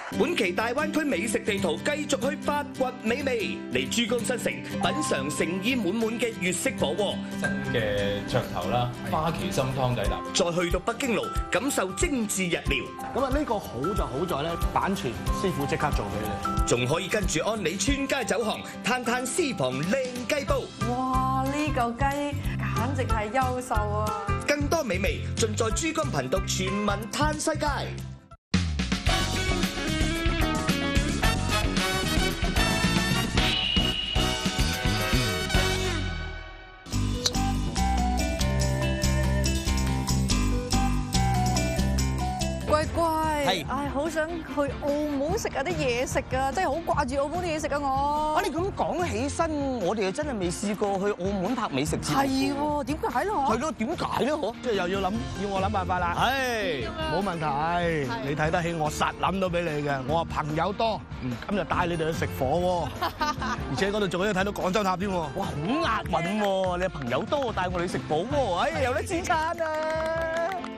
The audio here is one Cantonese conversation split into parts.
本期大灣區美食地圖繼續去發掘美味，嚟珠江新城品嚐誠意滿滿嘅粵式火鍋， 新嘅噱頭啦，花旗參湯底腩， 再去到北京路感受精緻日料。 咁啊，呢個好就好在咧，版權師傅即刻做俾你， 仲可以跟住安利川街走巷，嘆嘆私房靚雞煲。 哇！呢嚿雞簡直係優秀啊！ 更多美味盡在珠江頻道全民嘆世界。 乖乖，唉，好想去澳門食下啲嘢食啊！真係好掛住澳門啲嘢食啊！我你咁講起身，我哋又真係未試過去澳門拍美食節目。 係喎，點解咧？ 係咯，點解咧？嗬，即係又要我諗辦法啦。係，冇問題。你睇得起我，實諗到俾你嘅。我話朋友多，咁就帶你哋去食火鍋，而且嗰度仲可以睇到廣州塔添喎。哇，好押韻喎！你朋友多，帶我哋去食火鍋，哎，有得自餐啊！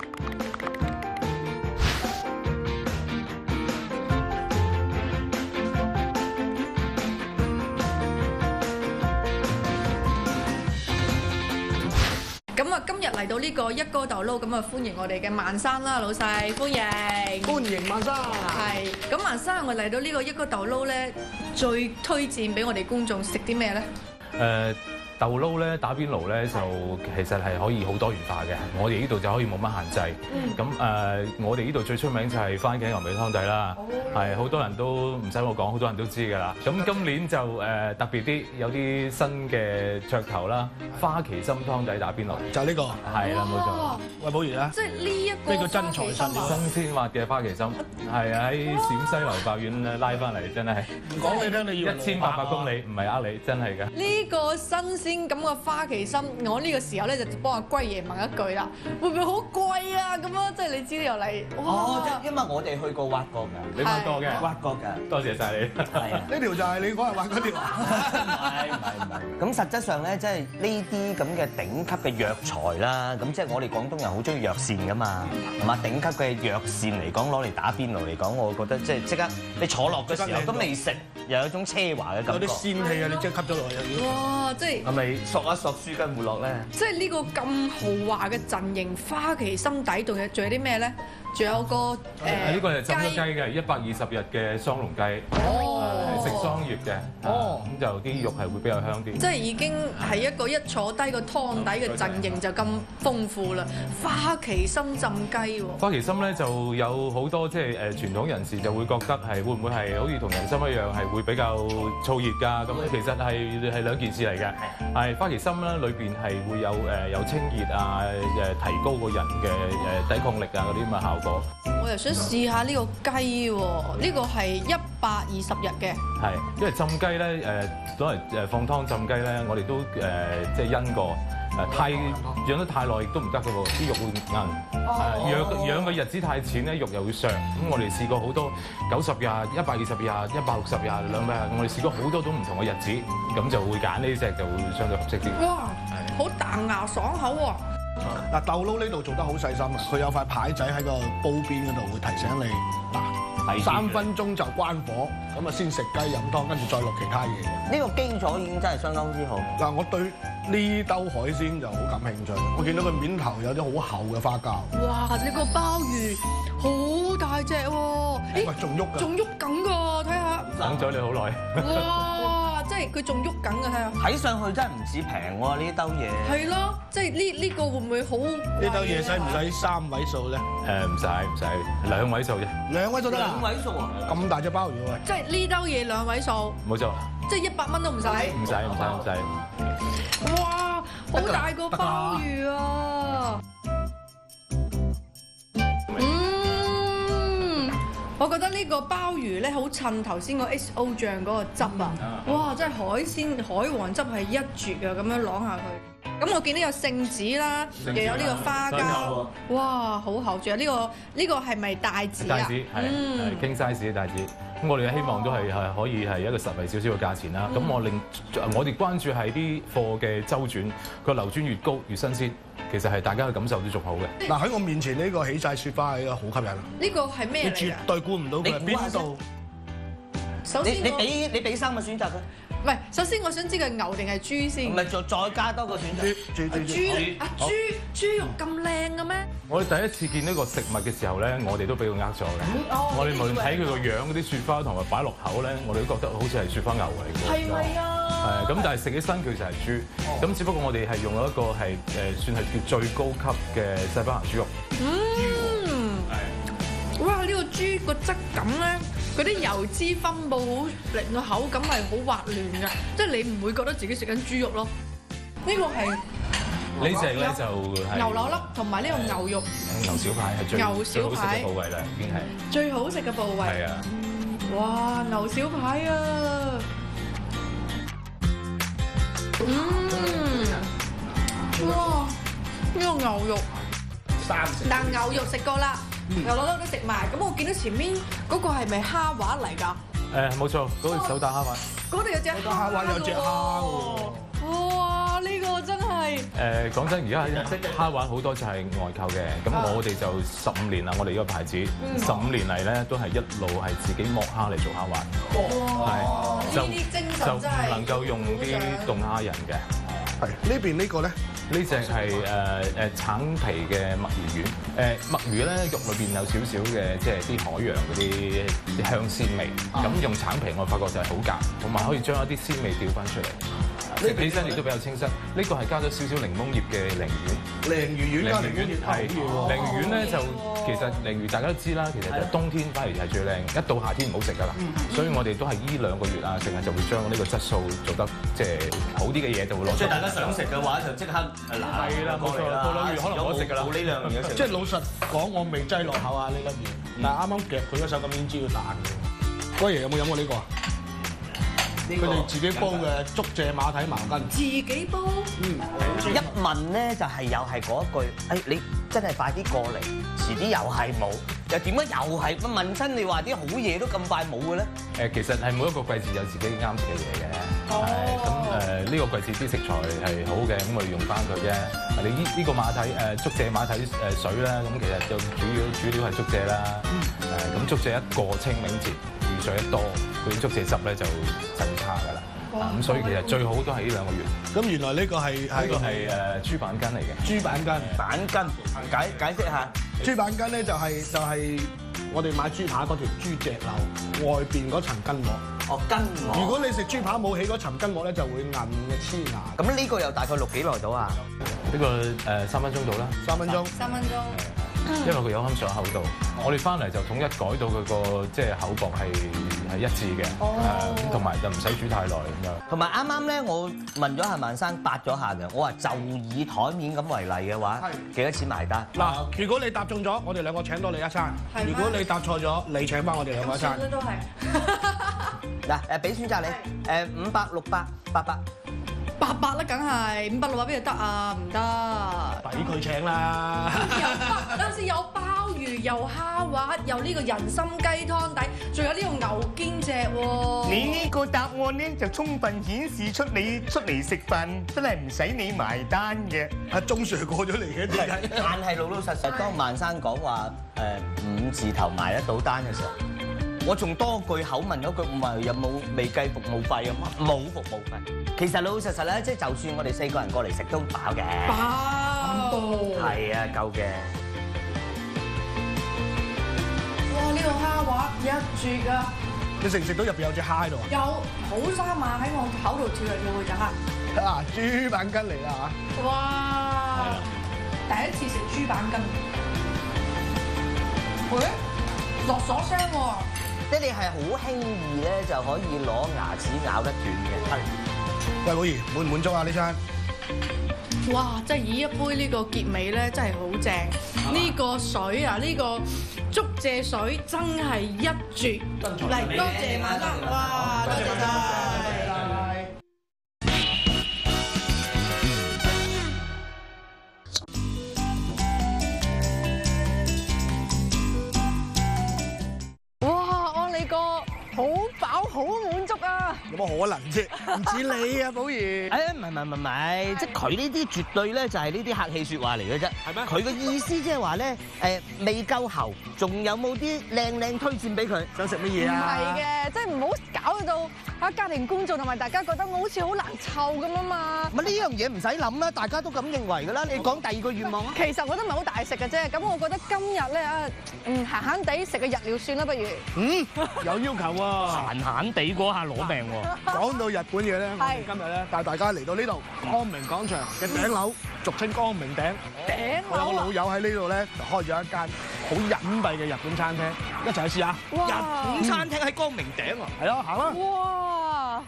咁啊，今日嚟到呢個一哥豆撈，咁啊歡迎我哋嘅萬生啦，老細歡迎。 歡迎萬生。 係，咁萬生，我嚟到呢個一哥豆撈咧，最推薦俾我哋觀眾食啲咩咧？ 豆撈咧，打邊爐咧就其實係可以好多元化嘅。我哋呢度就可以冇乜限制。咁我哋呢度最出名就係番茄牛尾湯底啦，係好多人都唔使我講，好多人都知㗎啦。咁今年就特別啲，有啲新嘅噱頭啦，花旗參湯底打邊爐， 就呢個。 係啦，冇錯。 喂，寶兒啊， 即係呢一個呢個真材實料， 新鮮滑嘅花旗參，係喺陝西流白苑拉翻嚟，真係。 唔講你聽，你要 1800公里，唔係呃你，真係㗎。 呢個新鮮咁嘅花旗參，我呢個時候咧就幫阿龜爺問一句啦，會唔會好貴啊？咁啊，即係你知你又嚟， 哦，即係因為我哋去過挖過㗎， 你挖過嘅， 挖過㗎， 多謝晒你。 係啊， 呢條就係你嗰日玩嗰條啊？ 唔係。咁實質上咧，即係呢啲咁嘅頂級嘅藥材啦，咁即係我哋廣東人好中意藥膳㗎嘛，係嘛？頂級嘅藥膳嚟講，攞嚟打邊爐嚟講，我覺得即刻你坐落嘅時候都未食，又有一種奢華嘅感覺。 有啲仙氣啊！你即刻吸咗落去又要。 哇！即係係咪索一索舒筋活絡咧？ 即係呢個咁豪華嘅陣型，花旗參底仲有啲咩咧？仲有個呢個係浸咗雞嘅120日嘅雙龍雞，食桑葉嘅，咁就啲肉係會比較香啲。 即係已經係一個一坐低個湯底嘅陣型就咁豐富啦。花旗參浸雞喎， 花旗參咧就有好多即係傳統人士就會覺得係會唔會係好似同人參一樣係會比較燥熱㗎？咁其實係兩件事嚟嘅。係花旗參咧裏邊係會有清熱啊，提高個人嘅抵抗力啊嗰啲咁嘅效果。 我又想試下呢個雞喎，呢個係120日嘅。 係，因為浸雞咧攞嚟放湯浸雞咧，我哋都即係因過太養得太耐亦都唔得嘅喎，啲肉會硬。養嘅日子太淺咧，肉又會削。咁我哋試過好多90日、120日、160日、200日，我哋試過好多種唔同嘅日子，咁就會揀呢隻就會相對合適啲。 哇，好彈牙爽口喎！ 嗱，豆撈呢度做得好細心啊！佢有塊牌仔喺個煲邊嗰度會提醒你，嗱，3分鐘就關火，咁啊先食雞飲湯，跟住再落其他嘢。 呢個基礎已經真係相當之好。 嗱，我對呢兜海鮮就好感興趣。我見到佢面頭有啲好厚嘅花膠。 哇！你個鮑魚好大隻喎， 喂，仲喐㗎？ 仲喐緊㗎，睇下。 等咗你好耐。 哇！即係佢仲喐緊㗎，睇下。 睇上去真係唔似平喎呢兜嘢。 係咯，即係呢個會唔會好？ 呢兜嘢使唔使3位數咧？ 唔使2位數啫。 2位數得啦。 2位數啊！ 咁大隻鮑魚喂！ 即係呢兜嘢2位數。 冇錯。 即係100蚊都唔使。 唔使。 哇！好大個鮑魚啊！我覺得呢個鮑魚咧好襯頭先個 XO 醬嗰個汁啊！哇！真係海鮮海皇汁係一絕啊！咁樣啷下佢。 咁我見到有聖子啦，又有呢個花膠，哇，好厚！仲有呢個係咪帶子啊？ 帶子係 king size 嘅帶子。咁我哋希望都係可以係一個實惠少少嘅價錢啦。咁我哋關注係啲貨嘅周轉，個流轉越高越新鮮，其實係大家嘅感受都仲好嘅。 嗱，喺我面前呢個起晒雪花係好吸引。 呢個係咩嚟㗎？ 你絕對估唔到佢係邊度。 首先你俾3個選擇佢。 唔係，首先我想知佢係牛定係豬先。 唔係再加多個選擇。 豬肉咁靚嘅咩？ 我哋第一次見呢個食物嘅時候咧，我哋都俾佢呃咗嘅。我哋無論睇佢個樣嗰啲雪花同埋擺落口咧，我哋都覺得好似係雪花牛嚟嘅。 係咪啊？ 係咁，但係食起身佢就係豬。咁只不過我哋係用咗一個係算係叫最高級嘅西班牙豬肉。 哇！呢個豬個質感咧，嗰啲油脂分佈好，令個口感係好滑嫩嘅，即係你唔會覺得自己食緊豬肉咯。呢個係呢隻咧就係牛柳粒同埋呢個牛肉。 牛小排係最牛好小排食嘅部位啦，已經係最好食嘅部位。 係啊！ 哇！牛小排啊！哇！呢個牛肉，但牛肉食過啦。牛柳粒都食埋，咁我見到前面嗰個係咪蝦滑嚟㗎？ 冇錯，嗰個手打蝦滑。 嗰度有隻蝦滑， 有隻蝦喎。 哇！呢個真係講真，而家蝦滑好多就係外購嘅，咁我哋就15年啦，我哋呢個牌子15年嚟咧都係一路係自己剝蝦嚟做蝦滑。 哇！呢啲精神就唔真係能夠用啲凍蝦仁嘅。 係呢邊呢個咧？ 呢只係橙皮嘅墨魚丸。墨魚咧肉裏邊有少少嘅即係啲海洋嗰啲香鮮味。咁用橙皮我發覺就係好夾，同埋可以將一啲鮮味調翻出嚟。食起身亦都比較清新。呢個係加咗少少檸檬葉嘅鯪魚丸。 鯪魚丸加檸檬葉係鯪魚丸咧就其實鯪魚大家都知啦，其實就冬天反而係最靚，一到夏天唔好食㗎啦。所以我哋都係依2個月啊，成日就會將呢個質素做得即係好啲嘅嘢就會攞出嚟。 即係大家想食嘅話就即刻係啦，冇錯啦，過2月可能冇得食㗎啦。 冇呢兩樣嘢食。 即係老實講，我未擠落口啊呢粒嘢，但係啱啱夾佢嗰手咁已經知道彈嘅。哥爺有冇飲過呢個啊？佢哋自己煲嘅竹蔗馬蹄茅根。 自己煲。 一問咧就係又係嗰一句，你真係快啲過嚟，遲啲又係冇，又點解又係問親你話啲好嘢都咁快冇嘅咧？ 其實係每一個季節有自己啱食嘅嘢嘅，咁呢個季節啲食材係好嘅，咁我哋用翻佢啫。你呢個馬蹄竹蔗馬蹄水啦，咁其實就主料係竹蔗啦，咁竹蔗一過清明節雨水一多，嗰啲竹蔗汁咧就會差㗎啦。咁所以其實最好都係呢2個月。 咁原來呢個係豬板筋嚟嘅。 豬板筋， 板筋解釋下。 豬板筋咧就係我哋買豬扒嗰條豬脊柳外邊嗰層筋膜。 哦，筋膜。 如果你食豬扒冇起嗰層筋膜咧，就會韌嘅黐牙。 咁呢個又大概錄幾耐到啊？ 呢個3分鐘到啦。 3分鐘。 3分鐘。 因為佢有啱上口度，我哋翻嚟就統一改到佢個即係口薄係一致嘅，咁同埋就唔使煮太耐咁樣。 同埋啱啱咧，我問咗下萬生答咗下嘅，我話就以台面咁為例嘅話，幾多錢埋單？ 嗱，如果你答中咗，我哋2個請多你一餐；如果你答錯咗，你請翻我哋2個一餐。 都係。 嗱俾選擇你，500、600、800。 800啦，梗係500、600邊度得啊？唔得， 俾佢請啦。 有時有鮑魚，有蝦滑，有呢個人參雞湯底，仲有呢個牛肩脊喎。 你呢個答案咧就充分顯示出你出嚟食飯真係唔使你埋單嘅。 阿鐘 Sir 過咗嚟嘅點解？ 但係老實實，當萬生講話5字頭埋得到單嘅時候，我仲多句口問咗句，唔係有冇未計服務費啊？冇服務費。其實老老實實咧，即係就算我哋4個人過嚟食都飽嘅。 飽。 係啊，夠嘅。 哇！呢個蝦滑一絕啊！ 你食唔食到入邊有隻蝦喺度啊？ 有好生猛喺我口度跳嚟跳去隻蝦。 啊，豬板筋嚟啦嚇！ 哇！第一次食豬板筋。喂，落鎖聲喎！ 即係你係好輕易咧就可以攞牙齒咬得斷嘅。係。 喂，寶儀滿唔滿足啊呢餐？ 哇！即係以一杯呢個結尾咧，真係好正。呢個水啊，呢個竹蔗水真係一絕。嚟，多謝萬生，哇！多謝晒。 好飽好滿足啊！ 有乜可能啫？唔似你啊，寶儀。 誒唔係，即係佢呢啲絕對咧就係呢啲客氣説話嚟嘅啫。 係咩？ 佢嘅意思即係話咧未夠喉，仲有冇啲靚推薦俾佢？ 想食乜嘢唔啊？ 係嘅，即係唔好搞到家庭觀眾同埋大家覺得我好似好難湊咁啊嘛。 呢樣嘢唔使諗啦，大家都咁認為㗎啦。你講第二個願望啊？ 其實我都唔係好大食嘅啫，咁我覺得今日咧閒閒地食個日料算啦，不如。 有要求喎， 閒閒地嗰下攞命喎。 講到日本嘢咧，我哋今日咧帶大家嚟到呢度光明廣場嘅頂樓，俗稱光明頂。我有個老友喺呢度咧，就開咗一間好隱蔽嘅日本餐廳，一齊去試下。 日本餐廳喺光明頂啊！ 係咯，行啦。 哇！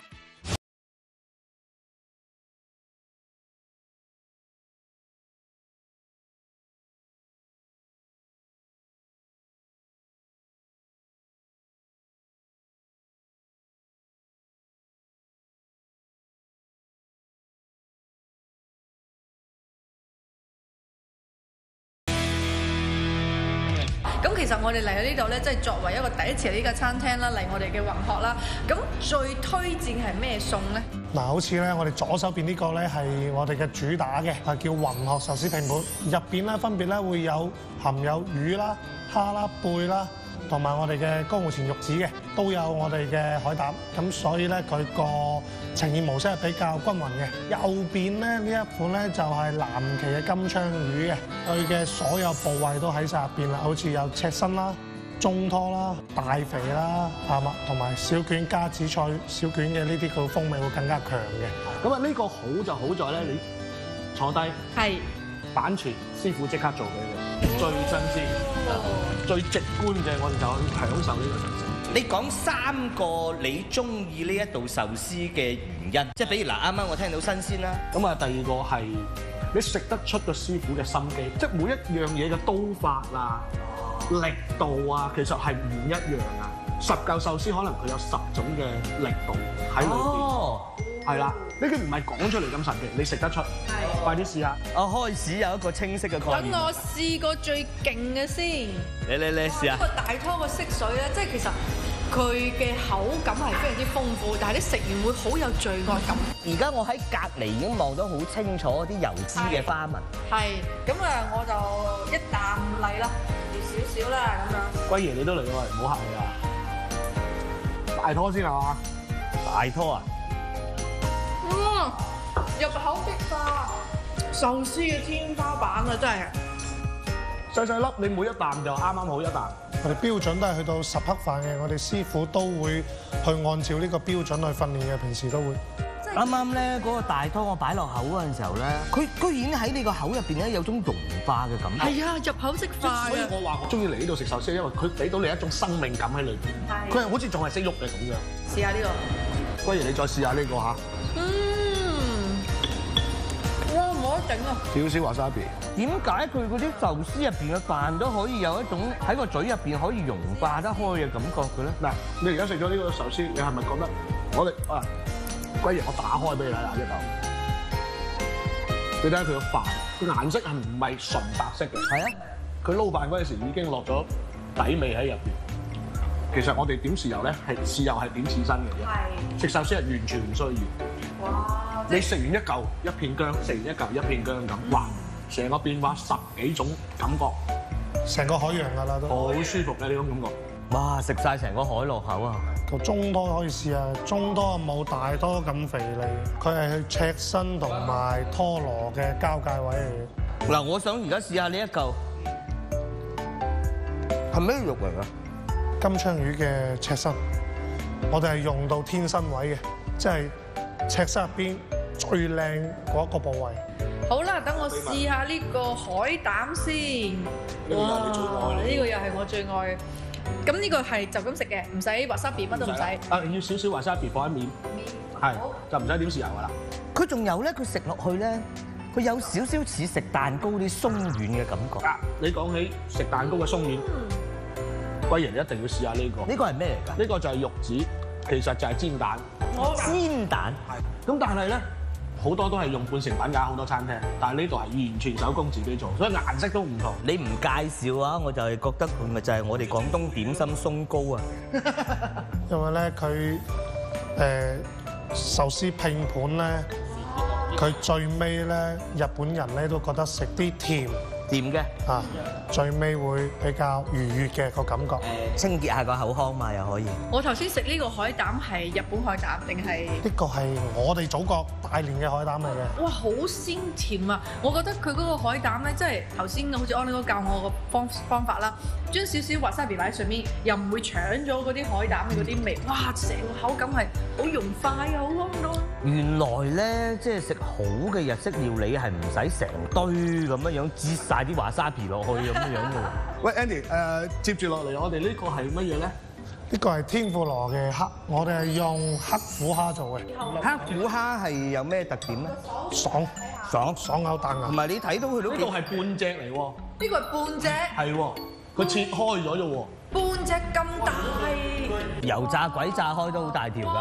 咁其實我哋嚟到呢度咧，即係作為一個第一次嚟呢間餐廳啦，嚟我哋嘅宏學啦。咁最推薦係咩餸咧？ 嗱，好似咧，我哋左手邊呢個咧係我哋嘅主打嘅，係叫宏學壽司拼盤。入邊咧分別咧會有含有魚啦、蝦啦、貝啦，同埋我哋嘅江湖前玉子嘅，都有我哋嘅海膽。咁所以咧佢個呈現模式係比較均勻嘅。右邊咧呢一款咧就係藍鰭嘅金槍魚嘅，佢嘅所有部位都喺晒入邊啦，好似有赤身啦、中拖啦、大肥啦，係嘛，同埋小卷加紫菜小卷嘅呢啲，佢風味會更加強嘅。 咁啊，呢個好就好在咧，你坐低係版權師傅即刻做俾你，最新鮮、最直觀嘅，我哋就去享受呢個食食。 你講3個你中意呢一道壽司嘅原因，即係比如嗱，啱啱我聽到新鮮啦。 咁啊，第二個係你食得出個師傅嘅心機，即係每一樣嘢嘅刀法啊、力度啊，其實係唔一樣啊。10嚿壽司可能佢有10種嘅力度喺裏邊，係啦，呢啲唔係講出嚟咁神奇，你食得出。快啲試下。 我開始有一個清晰嘅概念。 等我試過最勁嘅先。 你試下。 呢個大湯個色水咧，即係其實佢嘅口感係非常之豐富，但係你食完會好有罪惡感。 而家我喺隔離已經望到好清楚啲油脂嘅花紋。 係，咁啊，我就一啖嚟啦，少少啦咁樣。 龜爺你都嚟喎，唔好客氣啊！大拖先係嘛？ 大拖啊！ 入口即化，壽司嘅天花板啊，真係細細粒，你每一啖就啱啱好一啖。 我哋標準都係去到10克飯嘅，我哋師傅都會去按照呢個標準去訓練嘅，平時都會。 啱啱咧嗰個大湯我擺落口嗰陣時候咧，佢居然喺你個口入邊咧有種融化嘅感覺。 係啊，入口即化所以我話我中意嚟呢度食壽司，因為佢俾到你一種生命感喺裏邊。佢係好似仲係識喐嘅咁樣。 試下呢個。 龜爺，你再試下呢個嚇。 哇，冇得頂啊！ 少少華沙比。 點解佢嗰啲壽司入邊嘅飯都可以有一種喺個嘴入邊可以融化得開嘅感覺嘅咧？ 嗱，你而家食咗呢個壽司，你係咪覺得我哋啊？龜爺，我打開俾你睇下呢嚿，你睇下佢個飯，個顏色係唔係純白色嘅？ 係啊， 佢撈飯嗰陣時已經落咗底味喺入邊。其實我哋點豉油咧，係豉油係點刺身嘅啫。係。食壽司係完全唔需要。哇！你食完一嚿一片薑，食完一嚿一片薑咁，哇！成個變化10幾種感覺， 成個海洋㗎啦都。 好舒服嘅呢種感覺。 哇！食晒成個海落口啊！ 個中拖可以試下，中拖冇大拖咁肥膩，佢係赤身同埋拖羅嘅交界位嚟嘅。 嗱，我想而家試下呢一嚿係咩肉嚟㗎？ 金槍魚嘅赤身，我哋係用到天身位嘅，即係赤身入邊最靚嗰一個部位。 好啦，等我試下呢個海膽先。哇！呢個又係我最愛。咁呢個係就咁食嘅，唔使 wasabi 乜都唔使。 啊，要少少 wasabi 放喺面，係就唔使點豉油㗎啦。 佢仲有咧，佢食落去咧，佢有少少似食蛋糕啲鬆軟嘅感覺。 啊，你講起食蛋糕嘅鬆軟，龜爺你一定要試下呢個。 呢個係咩嚟㗎？ 呢個就係玉子，其實就係煎蛋。 煎蛋。 係。咁但係咧， 好多都係用半成品㗎，好多餐廳，但係呢度係完全手工自己做，所以顏色都唔同。 你唔介紹啊，我就係覺得佢咪就係我哋廣東點心鬆糕啊。 因為咧佢壽司拼盤咧，佢最尾咧日本人咧都覺得食啲甜嘅啊，最尾會比較愉悅嘅個感覺。 清潔下個口腔嘛，又可以。 我頭先食呢個海膽係日本海膽定係？ 呢個係我哋祖國大連嘅海膽嚟嘅。 哇，好鮮甜啊！我覺得佢嗰個海膽咧，即係頭先好似安妮哥教我個方法啦，將少少 wasabi 擺喺上面，又唔會搶咗嗰啲海膽嘅嗰啲味。哇，成個口感係好融化啊，好香到。原來咧，即係食好嘅日式料理係唔使成堆咁樣擠晒啲 wasabi 落去咁樣嘅。 喂 Andy， 接住落嚟，我哋呢個係乜嘢咧？ 呢個係天婦羅嘅黑，我哋係用黑虎蝦做嘅。 黑虎蝦係有咩特點咧？ 爽口彈牙。 同埋你睇到佢呢度係半隻嚟喎。 呢個係半隻。 係喎，佢切開咗啫喎。 半隻咁大。 油炸鬼炸開都好大條㗎。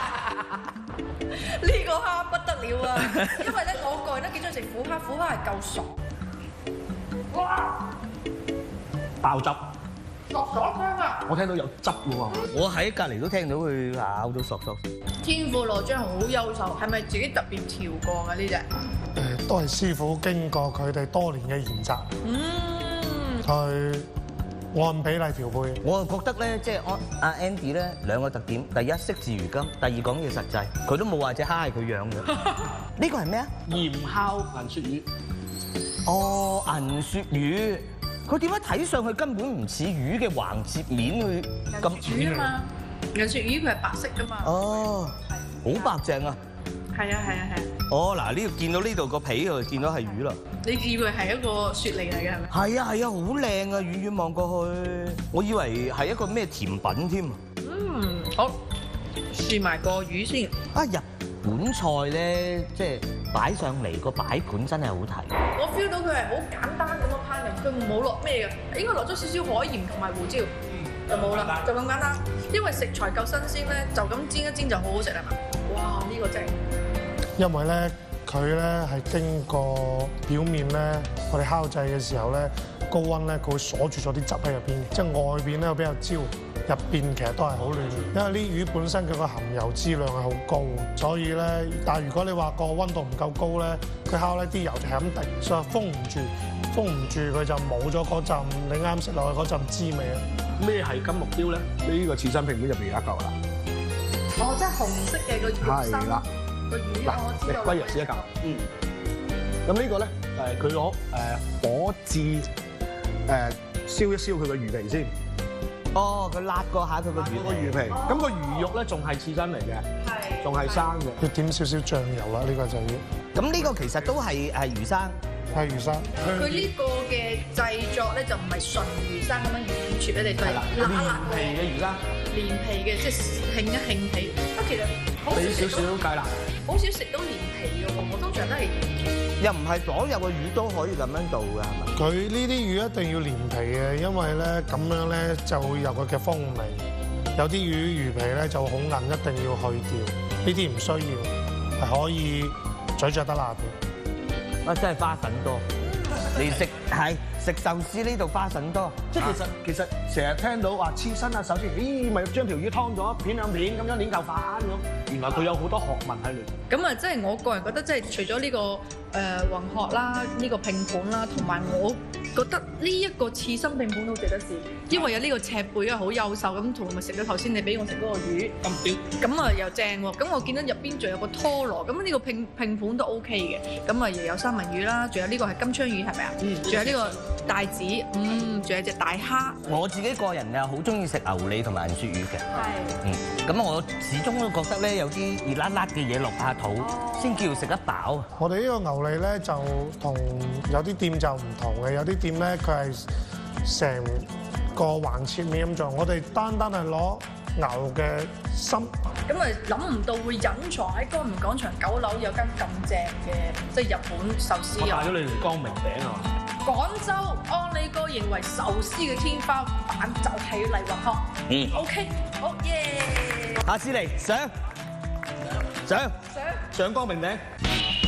呢個蝦不得了啊！因為咧，我個人都幾中意食虎蝦，虎蝦係夠爽。哇！ 爆汁， 索香啊！ 我聽到有汁喎。 我喺隔離都聽到佢咬到索。 天婦羅醬好優秀，係咪自己特別調過㗎呢隻？ 都係師傅經過佢哋多年嘅研習，去按比例調配。 我就覺得咧，即係阿 Andy 咧兩個特點，第一惜字如金，第二講嘢實際，佢都冇話隻蝦係佢養嘅。呢個係咩啊？ 鹽烤銀鱈魚。 哦，銀鱈魚，佢點解睇上去根本唔似魚嘅橫切面佢咁魚啊嘛？銀鱈魚佢係白色㗎嘛？ 哦，好白淨啊！ 係啊。 哦，嗱呢度見到呢度個皮就見到係魚啦。 你以為係一個雪梨嚟嘅係咪？ 係啊，好靚啊！遠遠望過去，我以為係一個咩甜品添。 好，試埋個魚先。 啊，日本菜咧，即係擺上嚟個擺盤真係好睇。 我 feel 到佢係好簡單咁樣烹飪，佢冇落咩嘅，應該落咗少少海鹽同埋胡椒，就冇啦，就咁簡單。因為食材夠新鮮咧，就咁煎一煎就好好食係嘛？哇！呢個正。因為咧， 佢咧係經過表面咧，我哋烤製嘅時候咧，高溫咧，佢會鎖住咗啲汁喺入邊，即係外邊咧會比較焦，入邊其實都係好暖。因為啲魚本身佢個含油脂量係好高，所以咧，但係如果你話個溫度唔夠高咧，佢烤咧啲油就係咁滴，所以封唔住佢就冇咗嗰陣你啱食落去嗰陣滋味啊！ 咩係金目標咧？呢個刺身拼盤入邊有一嚿啦。 哦，即係紅色嘅個肉身。係啦。個魚我知道。 龜翼試一嚿。咁呢個咧佢攞火炙燒一燒佢個魚皮先。 哦，佢辣過下佢個魚皮。 咁個魚肉咧仲係刺身嚟嘅，仲係生嘅。 要點少少醬油啦，呢個就要。 咁呢個其實都係魚生。 係魚生。 佢呢個嘅製作咧就唔係純魚生咁樣軟切俾你，係辣皮嘅魚生。 連皮嘅，即係興一興皮。其實好少俾少少芥辣。 好少食到連皮嘅喎，我通常都係。 又唔係所有嘅魚都可以咁樣做㗎，係咪？ 佢呢啲魚一定要連皮嘅，因為咧咁樣咧就會有佢嘅風味。有啲魚皮咧就好硬，一定要去掉。呢啲唔需要，係可以咀嚼得辣嘅。 啊，真係花粉多。你食壽司呢度花粉多。 即係其實成日聽到話刺身啊、壽司，咪將條魚劏咗片兩片咁樣攣嚿飯咁。原來佢有好多學問喺裏邊。 咁啊，即係我個人覺得，即係除咗呢個雲殼啦、呢個拼盤啦，同埋我覺得呢一個刺身拼盤好值得試，因為有呢個赤貝啊，好幼瘦咁，同埋食咗頭先你俾我食嗰個魚咁屌，咁啊又正喎。咁我見到入邊仲有個拖羅，咁呢個拼盤都 OK 嘅。咁啊又有三文魚啦，仲有呢個係金槍魚係咪啊？仲有呢個帶子，仲有隻大蝦。 我自己個人啊，好中意食牛脷同埋銀鱈魚嘅。係。咁我始終都覺得咧，有啲熱辣辣嘅嘢落下肚，先叫食得飽。 我哋呢個牛脷咧就同有啲店就唔同嘅，有啲店咧佢係成個橫切面咁做，我哋單係攞牛嘅心。 咁啊諗唔到會隱藏喺江明廣場9樓有間咁正嘅即係日本壽司。 我帶咗你嚟光明頂啊！ 廣州安利哥認為壽司嘅天花板就係荔雲殼。OK， 好耶！ 下次嚟上光明頂。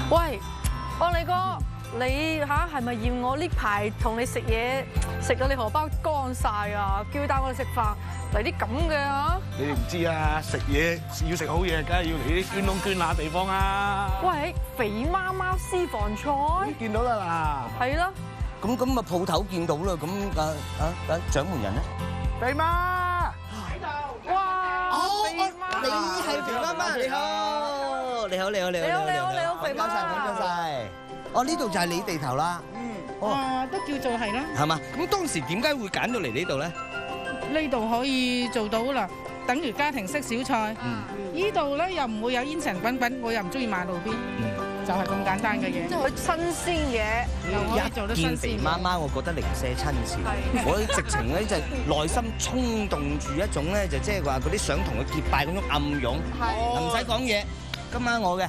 喂，安利哥，你係咪嫌我呢排同你食嘢食到你荷包乾晒啊？叫帶我哋食飯嚟啲咁嘅嚇？ 你唔知啊，食嘢要食好嘢，梗係要嚟啲捐窿捐罅地方啊！ 喂，肥媽媽私房菜， 見到啦係啦， 咁啊鋪頭見到啦，咁掌門人咧？ 嗱，肥媽。 哇！肥媽， 你係肥媽媽，你好，你好， 肥媽， 唔該晒。哦，呢度就係你地頭啦。 都叫做係啦。 係嘛？咁當時點解會揀到嚟呢度咧？ 呢度可以做到啦，等於家庭式小菜。呢度咧又唔會有煙塵滾滾，我又唔中意馬路邊，就係咁簡單嘅嘢。 即係佢新鮮嘢， 又可以做得新見肥鮮。 媽媽，我覺得零舍親切。我直情咧就內心衝動住一種咧，就即係話嗰啲想同佢結拜嗰種暗湧。唔使講嘢，今晚我嘅。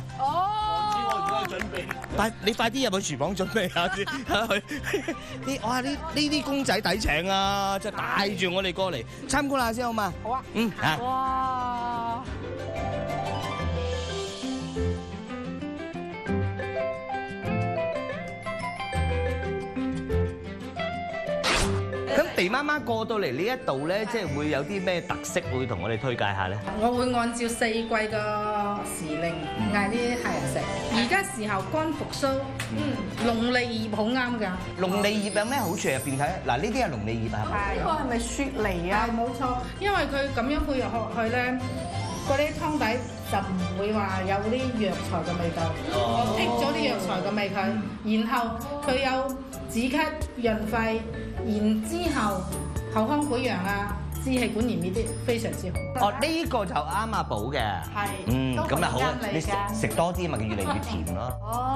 你快啲入去廚房準備下先，去哇！呢啲公仔抵請啊，即係帶住我哋過嚟參觀下先好嘛？ 好啊。哇！ 咁肥媽媽過到嚟呢一度咧，即係會有啲咩特色會同我哋推介下咧？ 我會按照四季嘅時令嗌啲客人食。而家時候乾復蘇，龍脷葉好啱㗎。 龍脷葉有咩好處入邊睇？嗱，呢啲係龍脷葉啊，係咪？ 呢個係咪雪梨啊？ 係冇錯，因為佢咁樣配入去咧，嗰啲湯底就唔會話有啲藥材嘅味道，我剔咗啲藥材嘅味佢，然後佢有止咳潤肺，然之後口腔潰瘍啊、支氣管炎呢啲非常之好。 哦，呢個就啱阿寶嘅。 係， 咁啊好啊，你食食多啲咪越嚟越甜咯。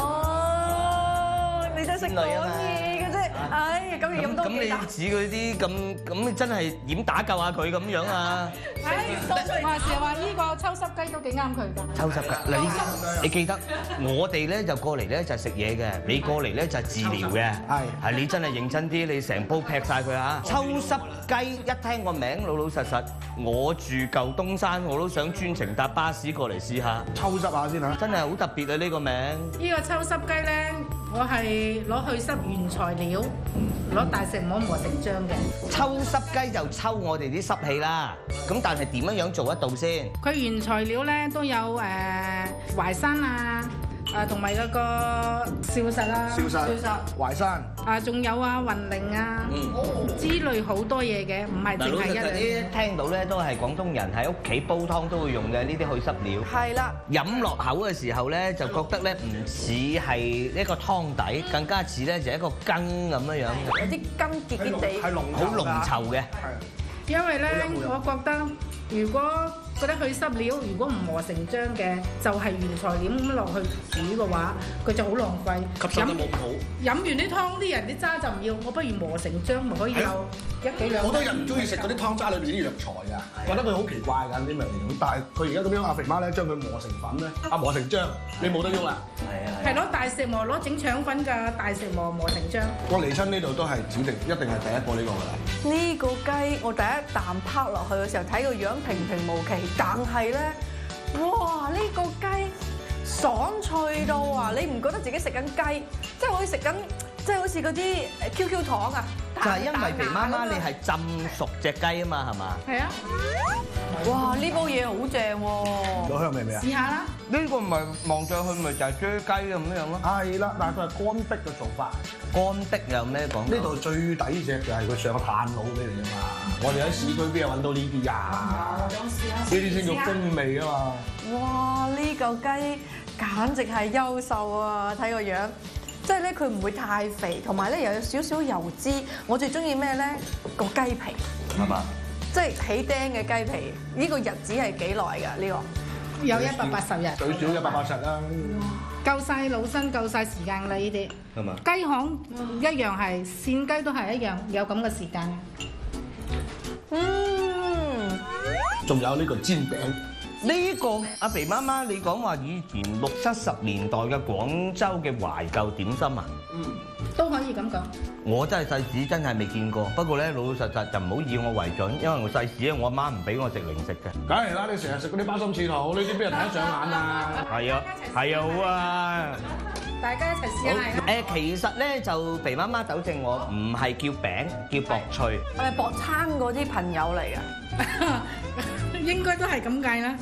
哦，你真係識講嘢嘅啫，哎呀，咁要飲多咁你幾啖。 似佢啲咁，你真係點打救下佢咁樣啊？ 話時話呢個秋濕雞都幾啱佢㗎。 抽濕㗎，你記得我哋咧就過嚟咧就係食嘢嘅，你過嚟咧就係治療嘅。係你真係認真啲，你成煲劈晒佢嚇。抽濕雞一聽個名，老實，我住舊東山，我都想專程搭巴士過嚟試下。 抽濕下先嚇。 真係好特別啊！呢個名。 呢個秋濕雞咧，我係攞去濕原材料，攞大石磨磨成漿嘅。 抽濕雞就抽我哋啲濕氣啦。咁但係點樣做得到先？ 佢原材料咧都有淮山啊，同埋嗰個少實啦， 淮山仲有雲鈴啊，之類好多嘢嘅，唔係淨係一兩樣。 聽到咧都係廣東人喺屋企煲湯都會用嘅呢啲去濕料。 係啦， 飲落口嘅時候咧，就覺得咧唔似係一個湯底，更加似咧就係一個羹咁樣樣， 有啲根結結地， 係好濃稠嘅。 因為咧，我覺得如果嗰啲去濕料如果唔磨成漿嘅，就係原材料咁落去煮嘅話，佢就好浪費。 吸收得冇咁好。 飲完啲湯啲人啲渣就唔要，我不如磨成漿，咪可以有一幾兩。 好多人唔中意食嗰啲湯渣裏邊啲藥材㗎，覺得佢好奇怪㗎啲味。但係佢而家咁樣，阿肥媽咧將佢磨成粉咧，磨成漿，你冇得喐啦。 係攞大石磨，攞整腸粉嘅大石磨成漿。 我嚟親呢度都係指定，一定係第一個呢個㗎啦。 呢個雞我第一啖拋落去嘅時候睇個樣平平無奇，但係咧，哇！呢個雞爽脆到啊！你唔覺得自己食緊雞，即係好似食緊，即係好似嗰啲QQ 糖啊！ 就係因為肥媽媽你係浸熟隻雞啊嘛，係嘛？ 係啊！ 哇！呢煲嘢好正喎， 有香味未啊？ 試下啦。 呢個唔係望上去咪就係啫雞咁樣咯。 係啦，但係佢係乾逼嘅做法。 乾逼有咩講？ 呢度最抵食就係佢上個炭爐俾你啊嘛！我哋喺市區邊有揾到呢啲呀？呢啲先叫風味啊嘛！ 哇！呢嚿雞簡直係優秀啊！睇個樣，即係咧佢唔會太肥，同埋咧又有少少油脂。我最中意咩咧？個雞皮係嘛？ 即係起釘嘅雞皮。呢個日子係幾耐㗎？呢個有180日， 最少180啦。 夠晒老身，夠晒時間啦！呢啲係嘛？ 雞行一樣係，騸雞都係一樣，有咁嘅時間。 仲有呢個煎餅， 呢個阿肥媽媽，你講話以前60、70年代嘅廣州嘅懷舊點心啊？ 都可以咁講。 我真係細時真係未見過，不過咧老老實實就唔好以我為準，因為我細時咧我阿媽唔俾我食零食嘅。 梗係啦，你成日食嗰啲包心翅肚，呢啲邊人睇得上眼啊？ 係啊，係啊，好啊。 大家一齊試下。 其實咧就肥媽媽糾正我，唔係叫餅，叫薄脆。 我哋薄餐嗰啲朋友嚟㗎。 應該都係咁計啦。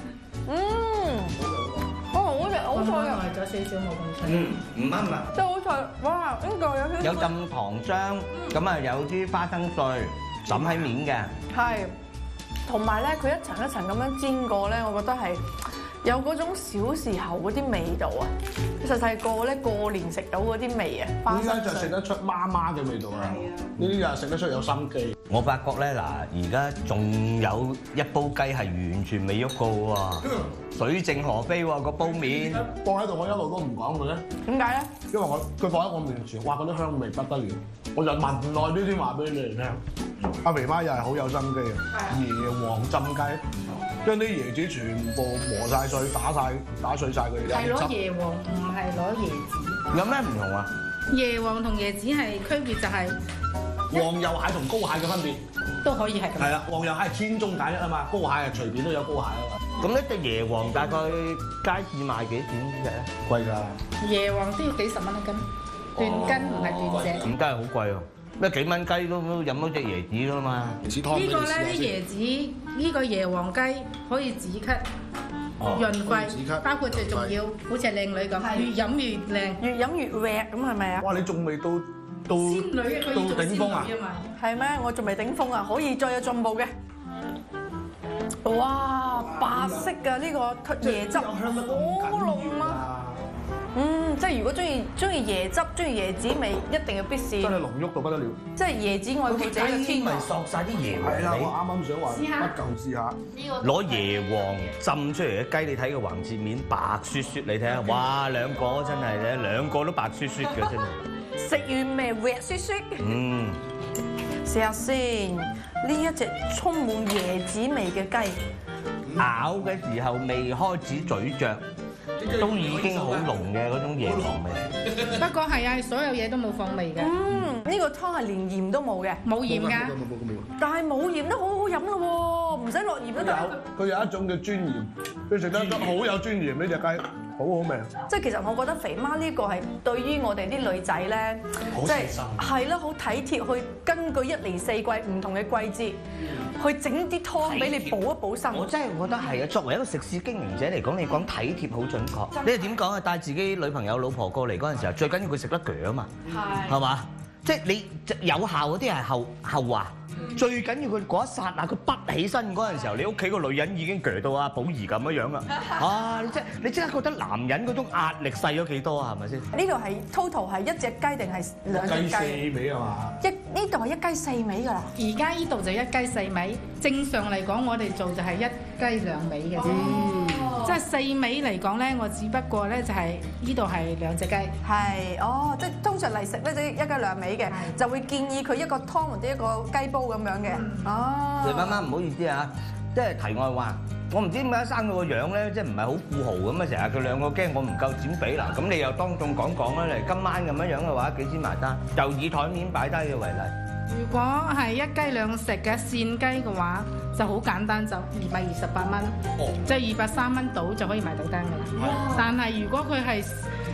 好食，好脆啊！ 咗少少冇咁脆。 唔啱啊！ 真係好脆，哇！呢個有啲有浸糖漿，咁啊有啲花生碎揼喺面嘅。 係，同埋咧佢一層一層咁樣煎過咧，我覺得係有嗰種小時候嗰啲味道啊！細細個咧過年食到嗰啲味啊，花點解生碎。 就食得出媽媽嘅味道啊？呢啲就食得出有心機。 我發覺咧嗱，而家仲有一煲雞係完全未喐過喎，水靜河飛喎個煲面。 放喺度，我一路都唔講嘅咧， 點解咧？ 因為佢放喺我面前，哇！嗰啲香味不得了，我就聞耐啲先話俾你哋聽。阿肥媽又係好有心機啊！椰皇浸雞，將啲椰子全部磨晒碎、打碎晒佢。 係攞椰皇，唔係攞椰子。 有咩唔同啊？ 椰皇同椰子係區別就係黃油蟹同高蟹嘅分別都可以係咁。 係啦，黃油蟹係千中揀一啊嘛，高蟹係隨便都有高蟹啊嘛。 咁呢隻椰皇大概街市賣幾錢呢隻咧？ 貴㗎， 椰皇都要幾十蚊一斤，斷斤唔係斷隻。 咁真係好貴喎！咩幾蚊雞都飲咗隻椰子㗎啦嘛。 椰子湯呢個咧啲椰子，呢個椰皇雞可以止咳、潤肺，包括最重要，好似係靚女咁，越飲越靚， 越飲越滑咁係咪啊？ 哇！你仲未到仙女啊，佢要做仙女啊嘛。 係咩？我仲未頂峰啊，可以再有進步嘅。哇！白色嘅呢個椰汁好濃啊！即係如果中意椰汁、中意椰子味，一定要必試。 真係濃郁到不得了。 即係椰子愛好者嘅天王。 咪索晒啲椰係啦， 皇我啱啱想話試下不夠試下。 攞椰皇浸出嚟嘅雞，你睇個橫截面白雪雪，你睇下，哇！兩個真係咧，兩個都白雪雪嘅真係。 食完味滑雪雪。試下先，呢一隻充滿椰子味嘅雞， 咬嘅時候未開始咀嚼，都已經好濃嘅嗰種椰皇味。 不過係啊，所有嘢都冇放味嘅， 呢個湯係連鹽都冇嘅， 冇鹽㗎。 但係冇鹽都好好飲咯喎，唔使落鹽都得。 佢有一種嘅尊嚴，佢食得好有尊嚴呢隻雞，好好味。 即係其實我覺得肥媽呢個係對於我哋啲女仔咧，即係係咯，好體貼，去根據1年4季唔同嘅季節，去整啲湯俾你補一補身。 我真係覺得係啊！作為一個食肆經營者嚟講，你講體貼好準確。你係點講啊？帶自己女朋友、老婆過嚟嗰陣時候，最緊要佢食得鋸啊嘛，係嘛？即係你有效嗰啲係後話，最緊要佢嗰一剎那佢筆起身嗰陣時候，你屋企個女人已經鋸到阿寶儀咁樣樣啦。啊！你即刻覺得男人嗰種壓力細咗幾多啊？係咪先？ 呢度係 total 係1隻雞定係2隻雞？ 雞4味啊嘛！ 呢度係1雞4味㗎啦。 而家呢度就1雞4味，正常嚟講我哋做就係1雞2味嘅啫。即係4味嚟講咧，我只不過咧就係呢度係2隻雞。 係，即係通常嚟食咧，就1雞2味嘅，就會建議佢一個湯或者一個雞煲咁樣嘅。 你媽媽唔好意思啊，即係題外話，我唔知點解生到個樣咧，即係唔係好富豪咁啊！成日佢兩個驚我唔夠錢俾啦，咁你又當眾講啦，嚟今晚咁樣樣嘅話，幾錢埋單？就以台面擺低嘅為例。 如果係1雞2食嘅扇雞嘅話，就好簡單，就228蚊，即係203蚊到就可以埋到單㗎啦。但係如果佢係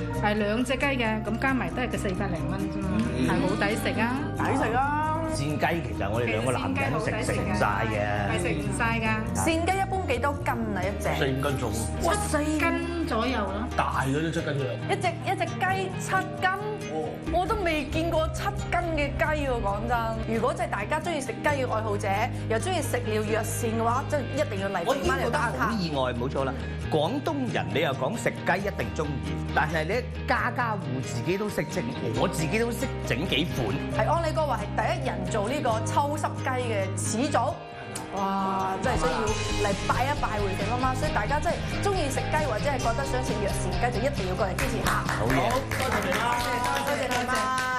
2隻雞嘅，咁加埋都係個400零蚊啫嘛，係好抵食啊！ 抵食啊！ 扇雞其實我哋兩個男人都食唔晒嘅， 係食唔晒㗎。 扇雞一般幾多斤啊？一隻 4、5斤重， 哇 4斤左右咯。 大嗰啲7斤左右。 一隻雞7斤，我都未見過7斤嘅雞喎。講真，如果真係大家中意食雞嘅愛好者，又中意食療藥膳嘅話，真係一定要嚟肥媽嚟打下。 好意外，冇錯啦！廣東人你又講食雞一定中意，但係你家家戶自己都識整，我自己都識整幾款。 係安利哥話係第一人做呢個秋濕雞嘅始祖。哇！真係需要嚟拜一拜回肥媽媽，所以大家真係中意食雞或者係覺得想食藥膳雞，就一定要過嚟支持下。 好嘢！ 多謝你啦， 多謝肥媽。